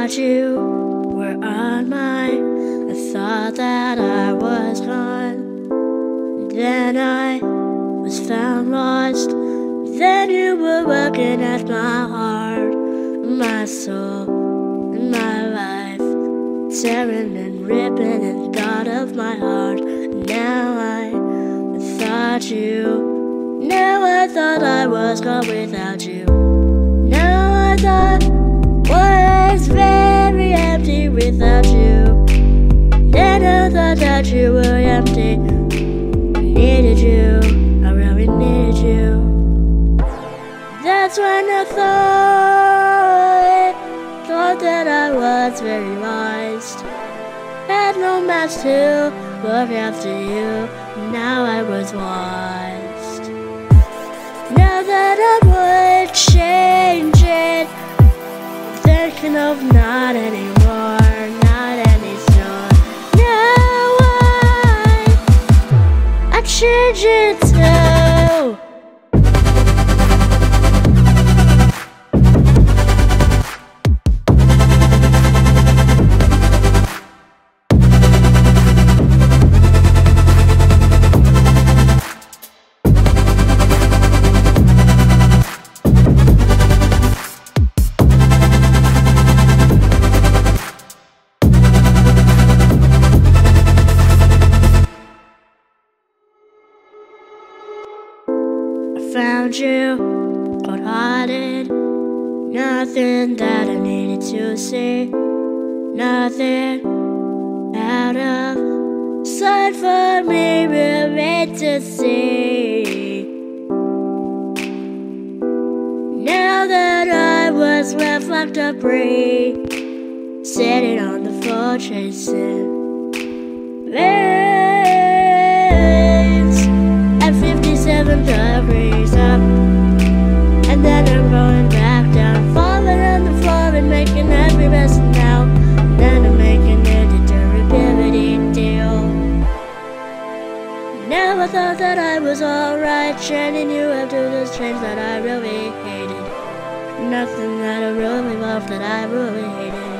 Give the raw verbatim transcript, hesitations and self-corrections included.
thought you were on mine. I thought that I was gone. Then I was found lost. Then you were working at my heart, my soul, and my life, tearing and ripping and thought of my heart. Now I thought you. Now I thought I was gone without you. Now I thought was very empty without you. Then I thought that you were empty. I needed you, I really needed you. That's when I thought, thought that I was very lost. Had no match to look after you. Now I was lost. Now that I would change it, thinking of not anymore, not any snow. Now I, I change it too. Found you, cold-hearted. Nothing that I needed to see. Nothing out of sight for me, really to see. Now that I was left like debris, sitting on the floor chasing waves at fifty-seven degrees up, and then I'm going back down, falling on the floor and making every mess now. And then I'm making it a durability deal. Never thought that I was alright, training you up to this change that I really hated. Nothing that I really loved that I really hated.